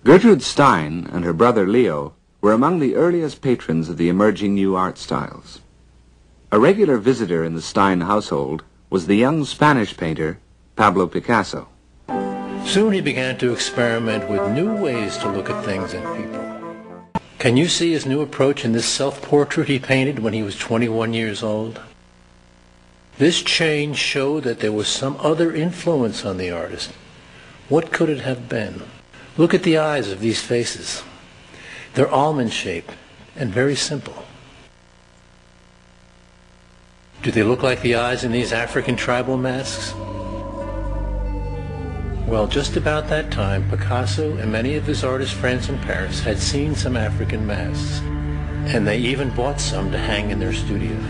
Gertrude Stein and her brother Leo were among the earliest patrons of the emerging new art styles. A regular visitor in the Stein household was the young Spanish painter Pablo Picasso. Soon he began to experiment with new ways to look at things and people. Can you see his new approach in this self-portrait he painted when he was 21 years old? This change showed that there was some other influence on the artist. What could it have been? Look at the eyes of these faces. They're almond-shaped and very simple. Do they look like the eyes in these African tribal masks? Well, just about that time, Picasso and many of his artist friends in Paris had seen some African masks, and they even bought some to hang in their studios.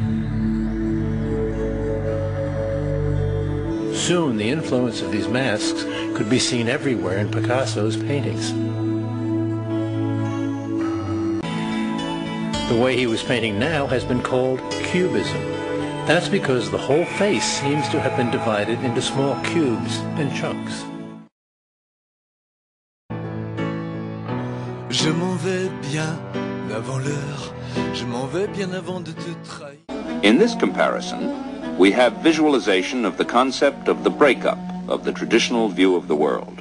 Soon, the influence of these masks could be seen everywhere in Picasso's paintings. The way he was painting now has been called Cubism. That's because the whole face seems to have been divided into small cubes and chunks. Je m'en vais bien avant l'heure. Je m'en vais bien avant de te trahir. In this comparison, we have visualization of the concept of the breakup of the traditional view of the world.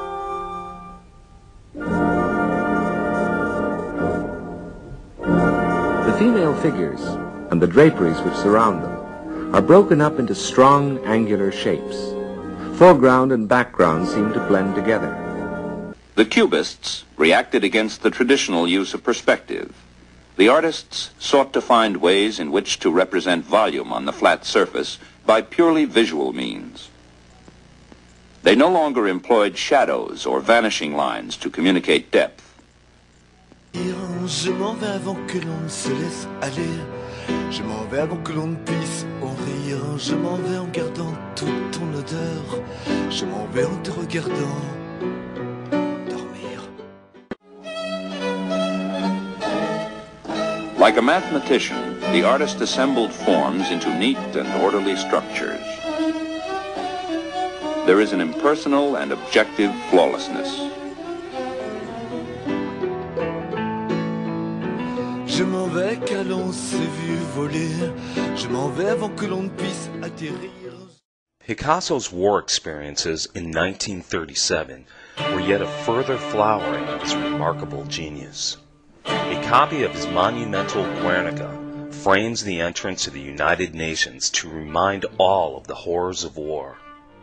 The female figures and the draperies which surround them are broken up into strong, angular shapes. Foreground and background seem to blend together. The Cubists reacted against the traditional use of perspective. The artists sought to find ways in which to represent volume on the flat surface by purely visual means. They no longer employed shadows or vanishing lines to communicate depth. Je m'en vais avant que l'on ne se laisse aller. Je m'en vais avant que l'on ne puisse en rire. Je m'en vais en gardant toute ton odeur. Je m'en vais en te regardant dormir. Like a mathematician, the artist assembled forms into neat and orderly structures. There is an impersonal and objective flawlessness. Je m'en vais car l'on s'est vu voler. Je m'en vais avant que l'on ne puisse atterrir. Picasso's war experiences in 1937 were yet a further flowering of his remarkable genius. A copy of his monumental Guernica frames the entrance to the United Nations to remind all of the horrors of war.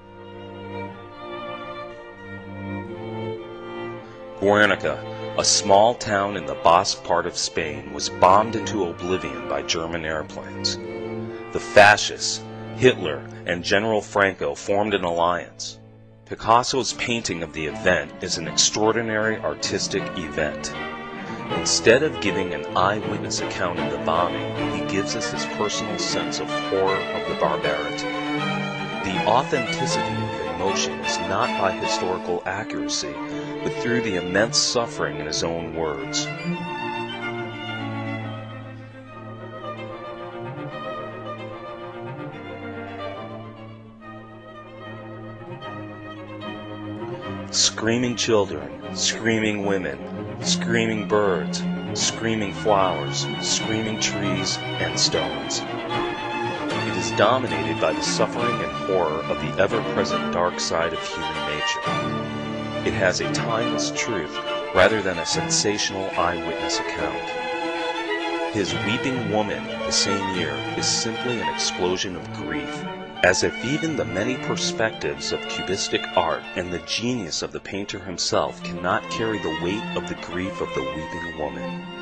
Guernica, a small town in the Basque part of Spain, was bombed into oblivion by German airplanes. The fascists, Hitler, and General Franco formed an alliance. Picasso's painting of the event is an extraordinary artistic event. Instead of giving an eyewitness account of the bombing, he gives us his personal sense of horror of the barbarity. The authenticity of the emotion is not by historical accuracy, but through the immense suffering in his own words. Screaming children, screaming women, screaming birds, screaming flowers, screaming trees and stones. It is dominated by the suffering and horror of the ever-present dark side of human nature. It has a timeless truth rather than a sensational eyewitness account. His Weeping Woman the same year is simply an explosion of grief, as if even the many perspectives of cubistic art and the genius of the painter himself cannot carry the weight of the grief of the Weeping Woman.